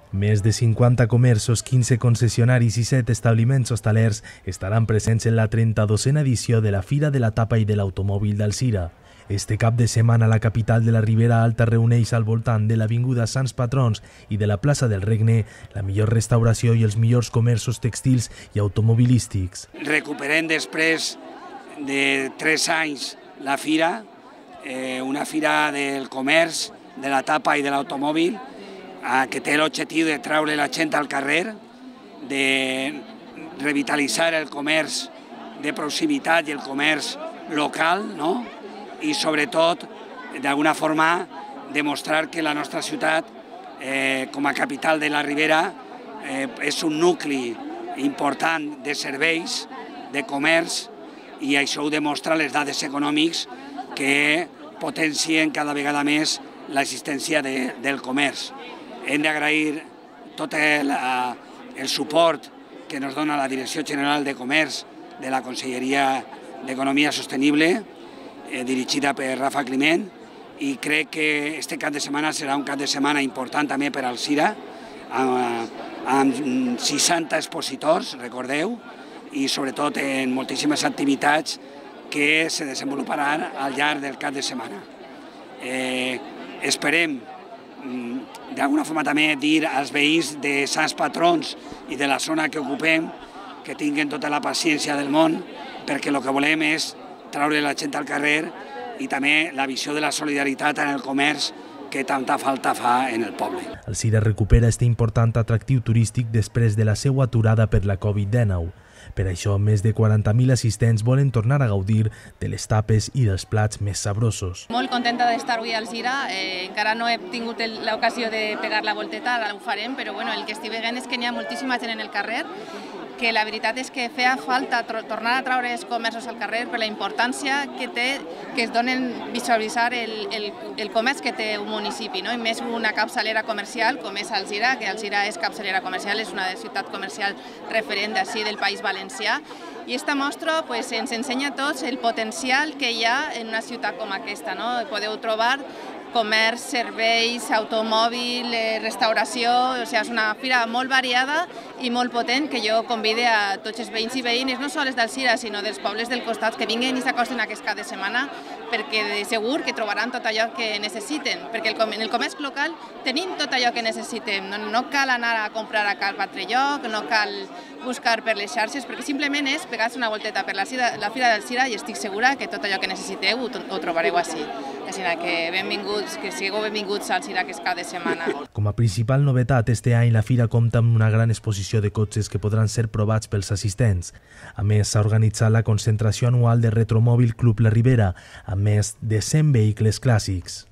Més de 50 comerços, 15 concessionaris i 7 establiments hostalers estaran presents en la 32a edició de la Fira de la Tapa i de l'Automòbil d'Alzira. Este cap de setmana la capital de la Ribera Alta reuneix al voltant de l'Avinguda Sants Patrons i de la plaça del Regne la millor restauració i els millors comerços tèxtils i automobilístics. Recuperem després de 3 anys la fira, una fira del comerç, de la tapa i de l'automòbil, que té l'objectiu de treure la gent al carrer, de revitalitzar el comerç de proximitat i el comerç local, no? I sobretot, d'alguna forma, demostrar que la nostra ciutat, com a capital de la Ribera, és un nucli important de serveis, de comerç, i això ho demostra les dades econòmiques que potencien cada vegada més l'existència del comerç. Hem d'agrair tot el suport que ens dona la Direcció General de Comerç de la Conselleria d'Economia Sostenible, dirigida per Rafa Climent, i crec que este cap de setmana serà un cap de setmana important també per Alzira, amb 60 expositors, recordeu, i sobretot en moltíssimes activitats que se desenvoluparan al llarg del cap de setmana. Esperem, d'alguna forma també dir als veïns de Sants Patrons i de la zona que ocupem que tinguin tota la paciència del món, perquè el que volem és treure la gent al carrer i també la visió de la solidaritat en el comerç que tanta falta fa en el poble. Alzira recupera este important atractiu turístic després de la seva aturada per la Covid-19. Per això, més de 40.000 assistents volen tornar a gaudir de les tapes i dels plats més sabrosos. Molt contenta d'estar avui a Alzira. Encara no he tingut l'ocasió de pegar la volteta, ara ho farem, però el que estic veient és que n'hi ha moltíssima gent en el carrer, que la veritat és que feia falta tornar a treure els comerços al carrer per la importància que té que es donen visualitzar el comerç que té un municipi, no? I més una capçalera comercial com és Alzira, que Alzira és capçalera comercial, és una ciutat comercial referent d'ací del País Valencià, i aquesta mostra ens ensenya a tots el potencial que hi ha en una ciutat com aquesta, no? Podeu trobar comerç, serveis, automòbil, restauració, és una fira molt variada i molt potent que jo convide a tots els veïns i veïnes, no sols d'Alzira, sinó dels pobles del costat, que vinguin i s'acosten aquest cap de setmana, perquè de segur que trobaran tot allò que necessiten, perquè en el comerç local tenim tot allò que necessitem, no cal anar a comprar a cap altre lloc, no cal buscar per les xarxes, perquè simplement és pegar-se una volteta per la fira d'Alzira i estic segura que tot allò que necessiteu ho trobareu així. Així que benvinguts, que sigueu benvinguts a Alzira aquest cap de setmana. Com a principal novetat, este any la fira compta amb una gran exposició de cotxes que podran ser provats pels assistents. A més, s'ha organitzat la concentració anual de Retromòbil Club La Ribera, amb més de 100 vehicles clàssics.